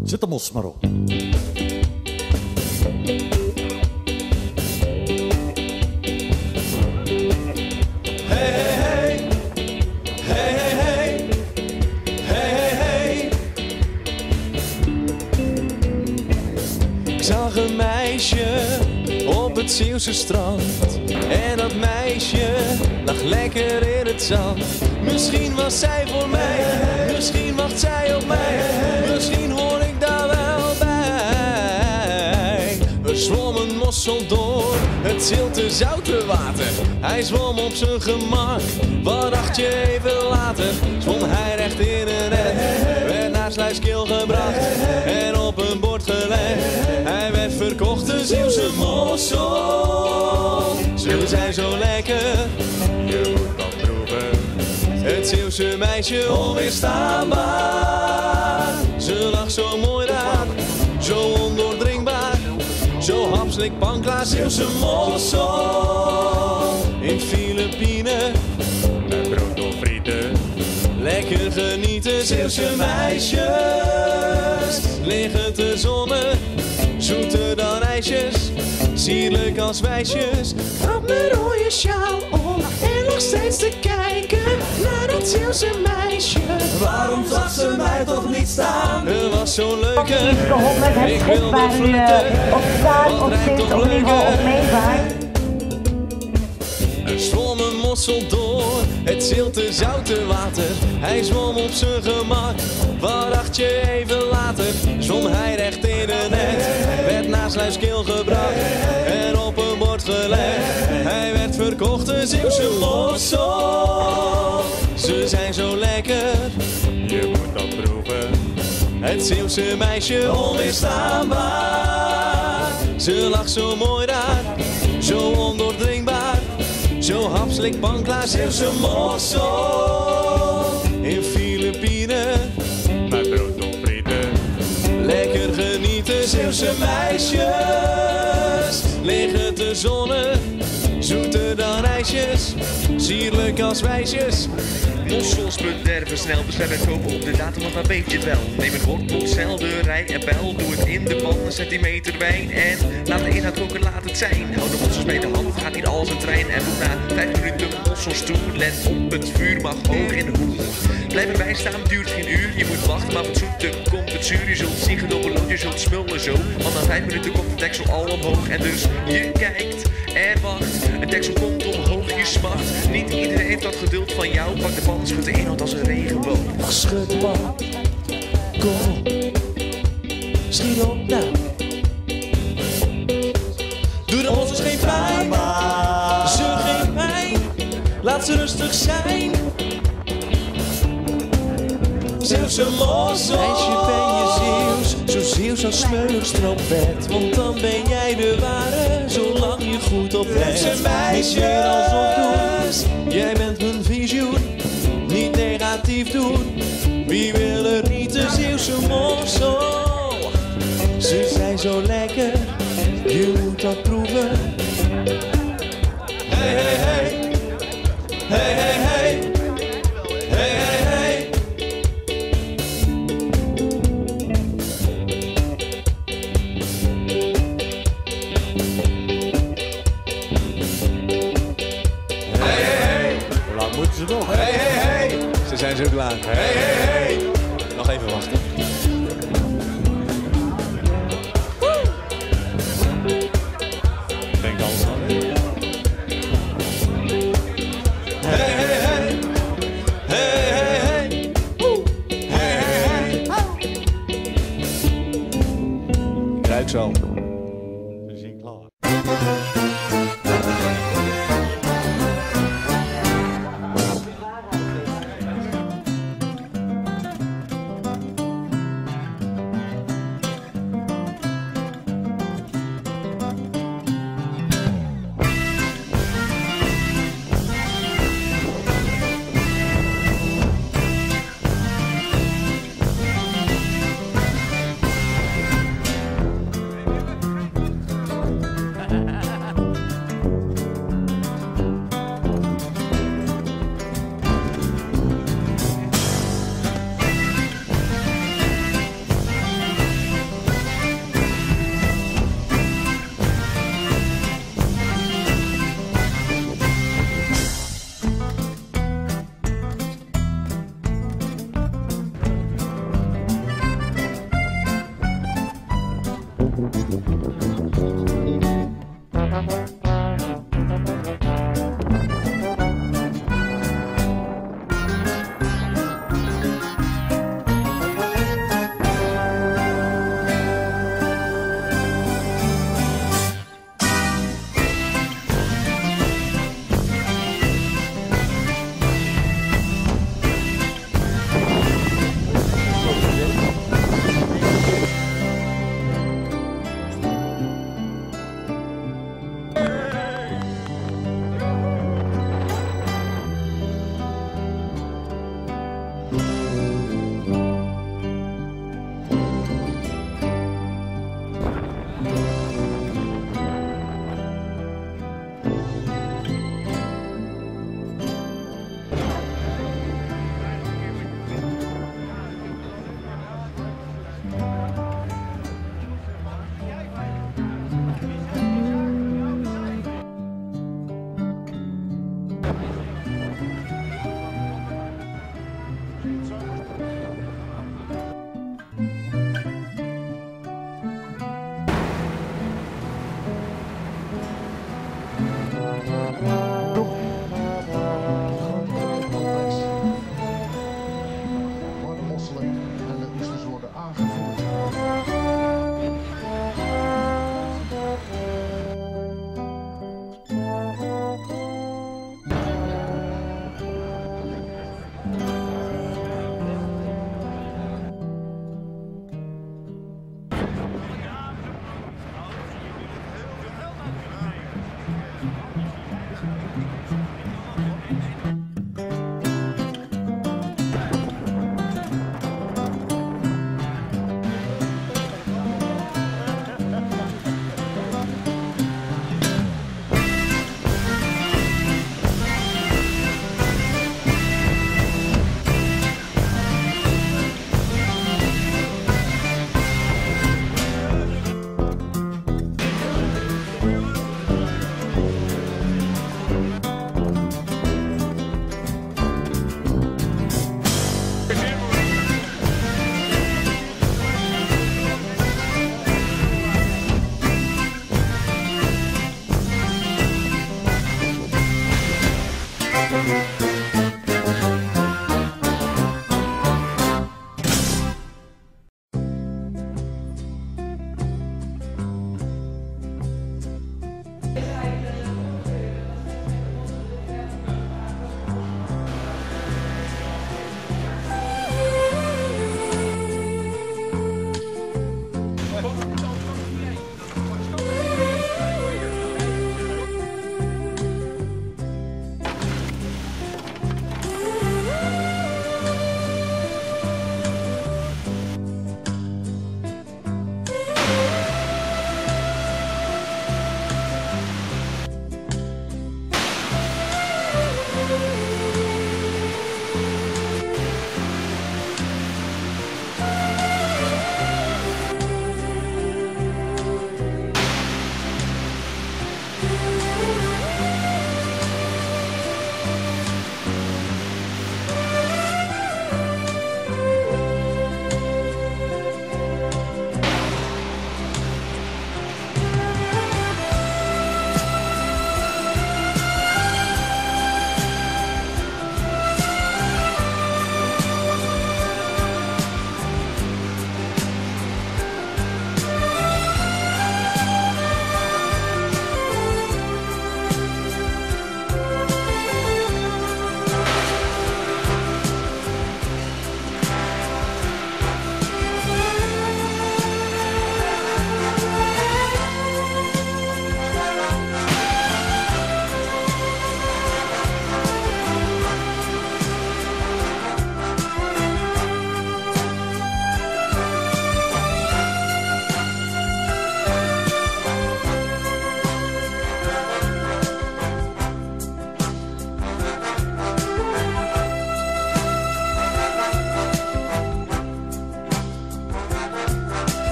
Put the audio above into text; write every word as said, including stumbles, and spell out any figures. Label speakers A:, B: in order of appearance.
A: Zet de mos maar op.
B: Ik zag een meisje op het Zeeuwse strand. En dat meisje lag lekker in het zand. Misschien was zij voor mij, misschien wacht zij op mij. Misschien hoor ik daar wel bij. Er zwom een mossel door het zilte zoute water. Hij zwom op zijn gemak, wat dacht je even later? Zwom hij recht in een net, werd naar Sluiskil gebracht en op een bord gelegd. Hij werd verkocht, de Zeeuwse mossel. Ze zijn zo lekker, je moet dat proeven. Het Zeeuwse meisje onweerstaanbaar. Ze lag zo mooi daar, zo ondoordringbaar. Zo hapslik panklaar, Zeeuwse mossel. In Filipijnen, met brood of frieten. Lekker genieten, Zeeuwse meisjes. Liggen te zonnen, zoeter dan ijsjes. Sierlijk als wijsjes. Grap mijn rode sjaal om en nog steeds te kijken naar dat Zeeuwse meisje. Waarom zag ze mij toch niet staan? Het was zo leuk.
C: Is geholpen met het schip waar u uh, op staat of zit of in ieder geval op meevaart.
B: Er zwom een mossel door het zilte zoute water. Hij zwom op zijn gemak, wat dacht je even later? Zwom hij recht in een net, werd naar Sluiskil gebracht en op een bord gelegd. Hij werd verkocht, de Zeeuwse mossel. Ze zijn zo lekker, je moet dat proeven. Het Zeeuwse meisje onweerstaanbaar. Ze lag zo mooi daar, zo ondoordringbaar. Zo hapslik panklaar, Zeeuwse mossel. In Filipijnen, met brood of frieten. Lekker genieten, Zeeuwse meisjes. Liggen te zonnen, zoeter dan ijsjes. Sierlijk als wijsjes.
D: Mossels bederven snel, bestel en kopen op de datum, want dan weet je het wel. Neem een wortel, selderij en bel, doe het in de pan, een centimeter wijn. En laat de inhoud koken, laat het zijn. Hou de mossels bij de hand, gaat niet als een trein. En doe na vijf minuten mossels toe, let op, het vuur mag hoog in de hoek. Blijf erbij staan, duurt geen uur, je moet wachten, maar wat zoete komt het zuur. Je zult zien gedobbeld, je zult smullen zo. Want na vijf minuten komt de deksel al omhoog. En dus je kijkt en wacht, het deksel komt omhoog, je smacht. Niet iedereen heeft dat geduld van jou, pak de pan. Schud de inhoud als een regenboog.
B: Schud man, kom op, schiet op nou. Doe de mossels geen pijn, ze geen pijn. Laat ze rustig zijn. Zeeuwse mossel. Meisje ben je Zeeuws, zo Zeeuws als smeuig stroopwet. Want dan ben jij de ware, zolang je goed oplet. Zeeuwse meisje, alsof doen, jij bent mijn visioen. Niet negatief doen, wie wil er niet de Zeeuwse mossel? Ze zijn zo lekker, je moet dat proeven. Hey, hey, hey, hey, hey, hey, hey, hey, hey. Hey, hey, hey.
A: Hoe lang moeten ze nog?
B: Hey, hey, hey. Ze zijn zo klaar. Hey, hey, hey. Nog even wachten.
A: Denk alles aan.
B: Hey, hey, hey. Hey, hey, hey. Woe. Hey, hey, hey. Ik ruik zo.
A: We zien klaar.